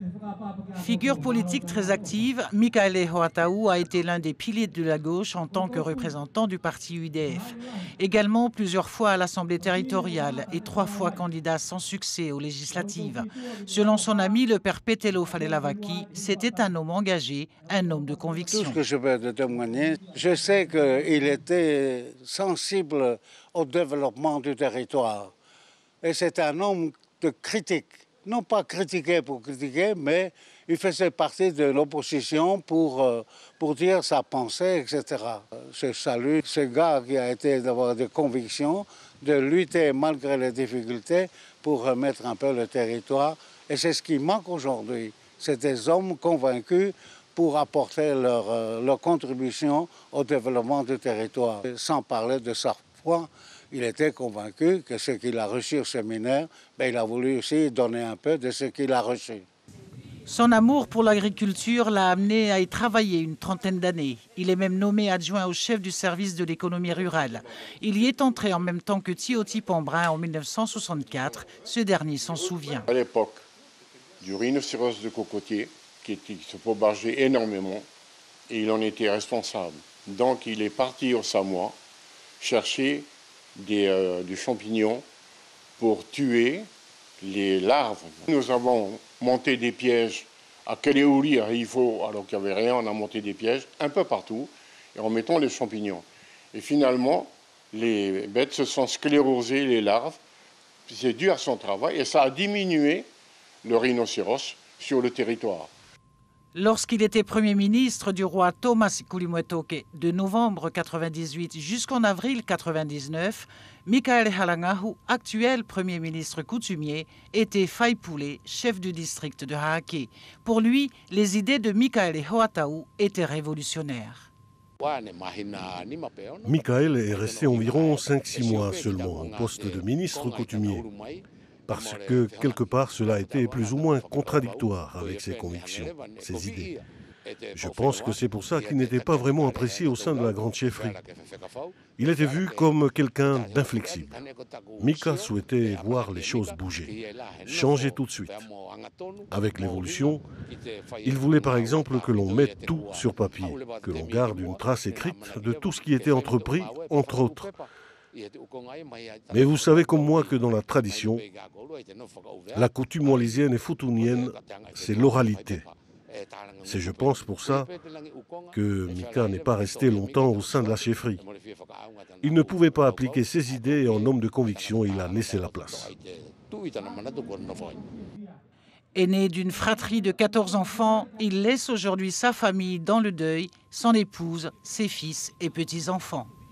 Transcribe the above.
Figure politique très active, Mikaele Hoataou a été l'un des piliers de la gauche en tant que représentant du parti UDF. Également plusieurs fois à l'Assemblée territoriale et 3 fois candidat sans succès aux législatives. Selon son ami, le père Petelo Falelavaki, c'était un homme engagé, un homme de conviction. Tout ce que je peux témoigner, je sais qu'il était sensible au développement du territoire. Et c'est un homme de critique. Non pas critiquer pour critiquer, mais il faisait partie de l'opposition pour dire sa pensée, etc. Je salue ce gars qui a été d'avoir des convictions, de lutter malgré les difficultés pour remettre un peu le territoire. Et c'est ce qui manque aujourd'hui. C'est des hommes convaincus pour apporter leur contribution au développement du territoire. Sans parler de sa foi, il était convaincu que ce qu'il a reçu au séminaire, il a voulu aussi donner un peu de ce qu'il a reçu. Son amour pour l'agriculture l'a amené à y travailler une trentaine d'années. Il est même nommé adjoint au chef du service de l'économie rurale. Il y est entré en même temps que Tioti Pambrin en 1964. Ce dernier s'en souvient. À l'époque du rhinocéros de cocotier, qui se propageait énormément, et il en était responsable. Donc il est parti au Samoa chercher des champignons pour tuer les larves. Nous avons monté des pièges à Keleuri, à Hifo, alors qu'il n'y avait rien, on a monté des pièges un peu partout, et en mettant les champignons. Et finalement, les bêtes se sont sclérosées, les larves, c'est dû à son travail, et ça a diminué le rhinocéros sur le territoire. Lorsqu'il était Premier ministre du roi Thomas Kulimwetoke de novembre 1998 jusqu'en avril 1999, Mikaele Halangahu, actuel Premier ministre coutumier, était Faipoule, chef du district de Haake. Pour lui, les idées de Mikaele Hoataou étaient révolutionnaires. Mikaele est resté environ 5-6 mois seulement au poste de ministre coutumier. Parce que, quelque part, cela était plus ou moins contradictoire avec ses convictions, ses idées. Je pense que c'est pour ça qu'il n'était pas vraiment apprécié au sein de la grande chefferie. Il était vu comme quelqu'un d'inflexible. Mika souhaitait voir les choses bouger, changer tout de suite. Avec l'évolution, il voulait par exemple que l'on mette tout sur papier, que l'on garde une trace écrite de tout ce qui était entrepris, entre autres. Mais vous savez comme moi que dans la tradition, la coutume wallisienne et futunienne, c'est l'oralité. C'est, je pense, pour ça que Mika n'est pas resté longtemps au sein de la chefferie. Il ne pouvait pas appliquer ses idées et en homme de conviction, il a laissé la place. Aîné d'une fratrie de 14 enfants, il laisse aujourd'hui sa famille dans le deuil, son épouse, ses fils et petits-enfants.